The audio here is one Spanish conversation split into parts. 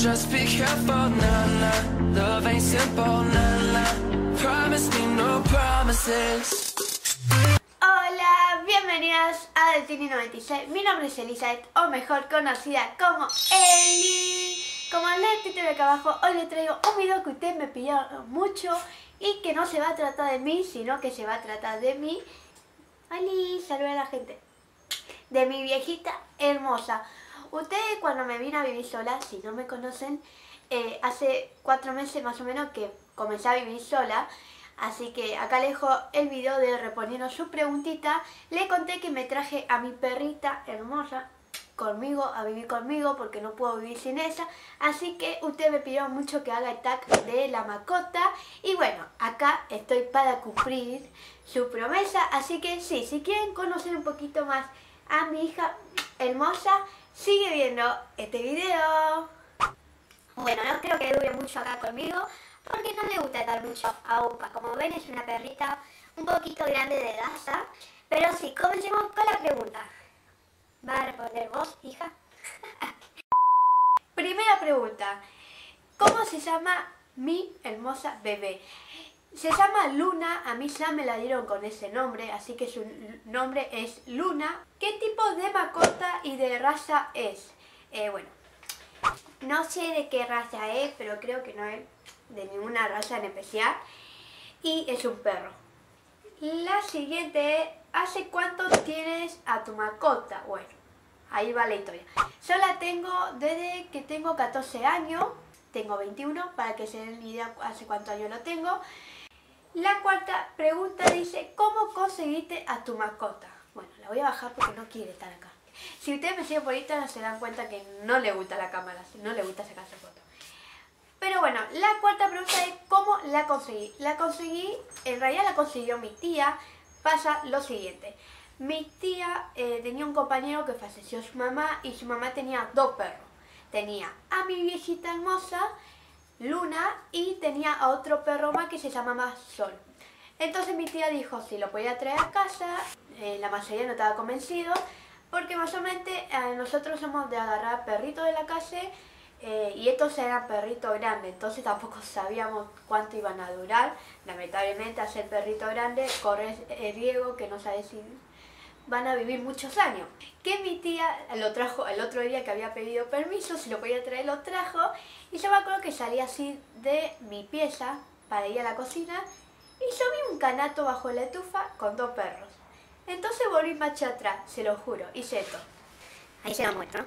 Just be careful, nah, nah. Love ain't simple, nah, nah. Promise me no promises. Hola, bienvenidas a Deltini96. Mi nombre es Elizabeth, o mejor conocida como Eli. Como lee el título de acá abajo, hoy les traigo un video que ustedes me pidieron mucho y que no se va a tratar de mí, sino que se va a tratar de mí. Oli, saluda a la gente. De mi viejita hermosa. Ustedes cuando me vine a vivir sola, si no me conocen, hace 4 meses más o menos que comencé a vivir sola. Así que acá les dejo el video de respondiendo su preguntita. Le conté que me traje a mi perrita hermosa conmigo, a vivir conmigo, porque no puedo vivir sin ella. Así que ustedes me pidieron mucho que haga el tag de la mascota. Y bueno, acá estoy para cumplir su promesa. Así que sí, si quieren conocer un poquito más a mi hija hermosa, sigue viendo este video. Bueno, no creo que dure mucho acá conmigo, porque no me gusta estar mucho a Upa. Como ven, es una perrita un poquito grande de raza. Pero sí, comencemos con la pregunta. ¿Va a responder vos, hija? Primera pregunta. ¿Cómo se llama mi hermosa bebé? Se llama Luna, a mí ya me la dieron con ese nombre, así que su nombre es Luna. ¿Qué tipo de mascota y de raza es? Bueno, no sé de qué raza es, pero creo que no es de ninguna raza en especial. Y es un perro. La siguiente es, ¿hace cuánto tienes a tu mascota? Bueno, ahí va la historia. Yo la tengo desde que tengo 14 años, tengo 21, para que se den idea hace cuántos años lo tengo. La cuarta pregunta dice, ¿cómo conseguiste a tu mascota? Bueno, la voy a bajar porque no quiere estar acá. Si ustedes me siguen por Instagram se dan cuenta que no le gusta la cámara, no le gusta sacarse fotos. Pero bueno, la cuarta pregunta es, ¿cómo la conseguí? La conseguí, en realidad la consiguió mi tía. Pasa lo siguiente. Mi tía tenía un compañero que falleció su mamá y su mamá tenía 2 perros. Tenía a mi viejita hermosa, Luna, y tenía a otro perro más que se llamaba Sol. Entonces mi tía dijo si lo podía traer a casa. La mayoría no estaba convencido, porque más o menos nosotros somos de agarrar perritos de la calle y estos eran perritos grandes, entonces tampoco sabíamos cuánto iban a durar. Lamentablemente hacer perrito grande corres el riesgo que no sabes si van a vivir muchos años. Que mi tía lo trajo el otro día que había pedido permiso, si lo podía traer lo trajo. Y yo me acuerdo que salí así de mi pieza para ir a la cocina y yo vi un canasto bajo la estufa con 2 perros. Entonces volví marcha atrás, se lo juro, hice esto. Ahí se lo muestro.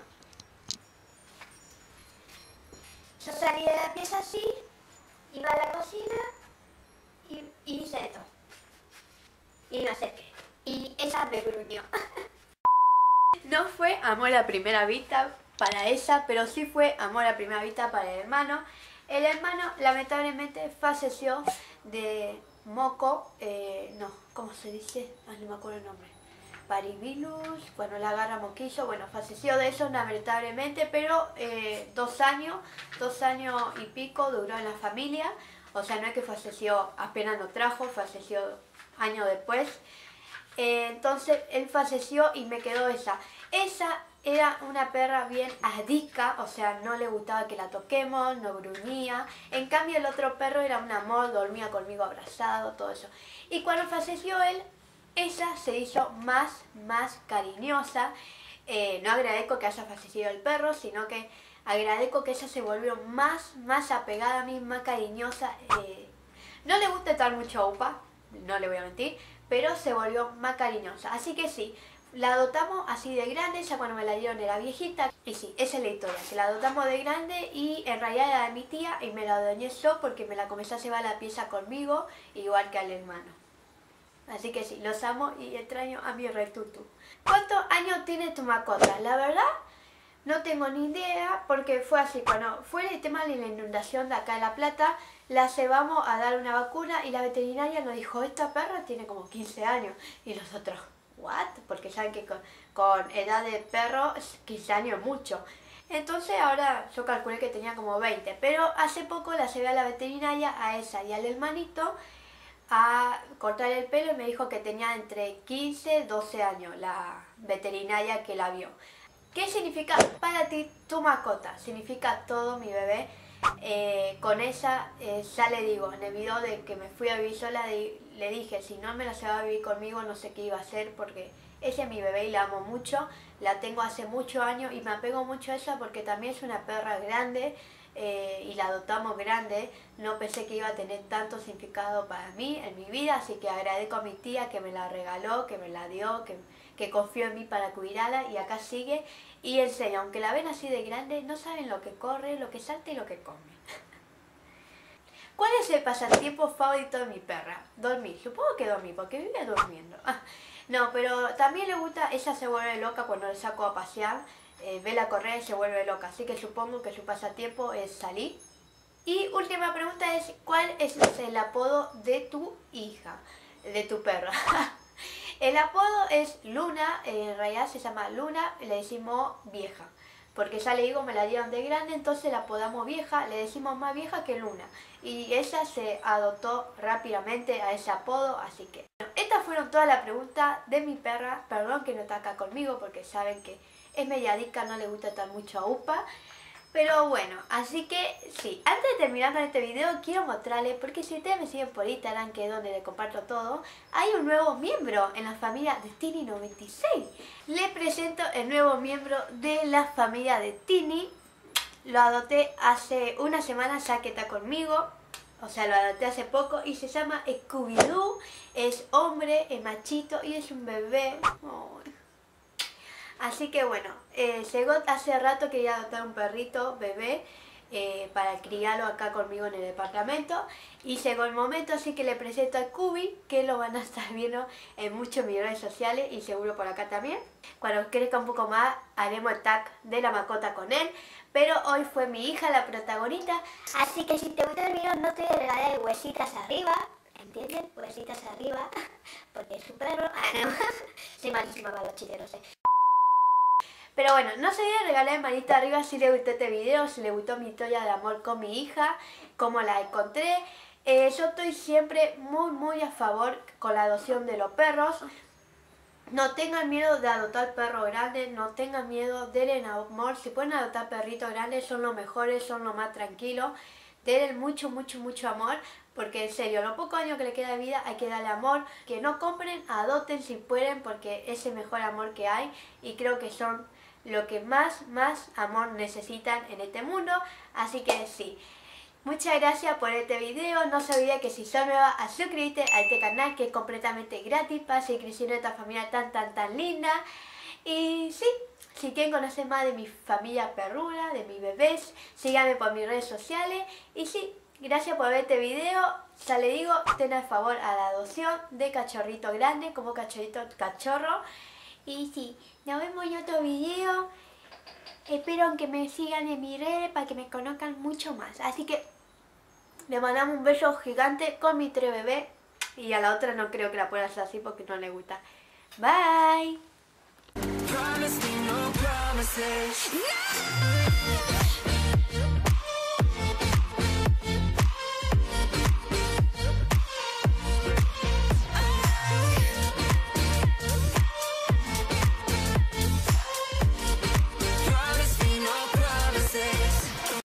Yo salí de la pieza así, iba a la cocina y hice esto. Y me acerqué. Y ella me gruñó. No fue amor a primera vista para ella, pero sí fue amor a primera vista para el hermano. El hermano lamentablemente falleció de moco, no, ¿cómo se dice? No me acuerdo el nombre. Parivirus, bueno, la agarra moquillo, bueno, falleció de eso lamentablemente, pero 2 años y pico duró en la familia. O sea, no es que falleció apenas lo trajo, falleció años después. Entonces él falleció y me quedó ella. Ella era una perra bien adicta, o sea, no le gustaba que la toquemos, no gruñía. En cambio el otro perro era un amor, dormía conmigo abrazado, todo eso. Y cuando falleció él, ella se hizo más cariñosa. No agradezco que haya fallecido el perro, sino que agradezco que ella se volvió más apegada a mí, más cariñosa. No le gusta estar mucho a Upa, no le voy a mentir, pero se volvió más cariñosa. Así que sí, la adoptamos así de grande, ya cuando me la dieron era viejita. Y sí, esa es la historia, que la adoptamos de grande y en realidad era de mi tía y me la adueñé yo porque me la comencé a llevar a la pieza conmigo, igual que al hermano. Así que sí, los amo y extraño a mi retutu. ¿Cuántos años tiene tu mascota? La verdad, no tengo ni idea, porque fue así, cuando fue el tema de la inundación de acá de La Plata, la llevamos a dar una vacuna y la veterinaria nos dijo, esta perra tiene como 15 años. Y nosotros, ¿what? Porque saben que con edad de perro, 15 años es mucho. Entonces ahora yo calculé que tenía como 20, pero hace poco la llevé a la veterinaria, a esa y al hermanito, a cortar el pelo y me dijo que tenía entre 15 y 12 años la veterinaria que la vio. ¿Qué significa para ti tu mascota? Significa todo, mi bebé. Con ella, ya le digo, en el video de que me fui a vivir sola, le dije, si no me la llevaba a vivir conmigo, no sé qué iba a hacer, porque ella es mi bebé y la amo mucho. La tengo hace muchos años y me apego mucho a ella porque también es una perra grande. Y la adoptamos grande. No pensé que iba a tener tanto significado para mí en mi vida, así que agradezco a mi tía que me la regaló, que me la dio, que confió en mí para cuidarla, y acá sigue. Y en serio, aunque la ven así de grande, no saben lo que corre, lo que salta y lo que come. ¿Cuál es el pasatiempo favorito de mi perra? Dormir. Supongo que dormir, porque vive durmiendo. No, pero también le gusta, ella se vuelve loca cuando le saco a pasear. Ve la correa y se vuelve loca, así que supongo que su pasatiempo es salir. Y última pregunta es, ¿cuál es el apodo de tu hija, de tu perra? El apodo es Luna, en realidad se llama Luna, le decimos vieja, porque ya le digo, me la dieron de grande, entonces la apodamos vieja, le decimos más vieja que Luna. Y ella se adoptó rápidamente a ese apodo, así que... Bueno, estas fueron todas las preguntas de mi perra. Perdón que no está acá conmigo, porque saben que es media disca, no le gusta estar mucho a UPA. Pero bueno, así que sí, antes de terminar con este video quiero mostrarles, porque si ustedes me siguen por Instagram, que es donde les comparto todo, hay un nuevo miembro en la familia de Tini96. Les presento el nuevo miembro de la familia de Tini. Lo adopté hace una semana ya que está conmigo, o sea, lo adopté hace poco y se llama Scooby-Doo. Es hombre, es machito y es un bebé. Oh. Así que bueno, llegó hace rato, quería adoptar un perrito bebé para criarlo acá conmigo en el departamento. Y llegó el momento, así que le presento a Scooby, que lo van a estar viendo en muchos mis redes sociales y seguro por acá también. Cuando crezca un poco más, haremos el tag de la mascota con él. Pero hoy fue mi hija la protagonista. Así que si te gustó el video, no te regalaré huesitas arriba. ¿Entienden? Huesitas arriba. Porque es su perro. No. Soy malísima para los chistes, no sé. Pero bueno, no se olviden de regalar manita arriba si les gustó este video, si les gustó mi historia de amor con mi hija, cómo la encontré. Yo estoy siempre muy a favor con la adopción de los perros. No tengan miedo de adoptar perros grandes, no tengan miedo, denle amor. Si pueden adoptar perritos grandes, son los mejores, son los más tranquilos. Denle mucho amor, porque en serio, los pocos años que le queda de vida hay que darle amor. Que no compren, adopten si pueden, porque es el mejor amor que hay. Y creo que son lo que más amor necesitan en este mundo. Así que sí. Muchas gracias por este video. No se olviden que si son nuevas, a suscribirte a este canal, que es completamente gratis para seguir creciendo esta familia tan linda. Y sí, si quieren conocer más de mi familia perruna, de mis bebés, síganme por mis redes sociales. Y sí, gracias por ver este video. Ya les digo, ten a favor a la adopción de cachorrito grande como cachorro. Y sí, nos vemos en otro video. Espero que me sigan en mis redes para que me conozcan mucho más. Así que le mandamos un beso gigante con mi 3 bebés. Y a la otra no creo que la pueda hacer así porque no le gusta. Bye. Promise me no promises. No.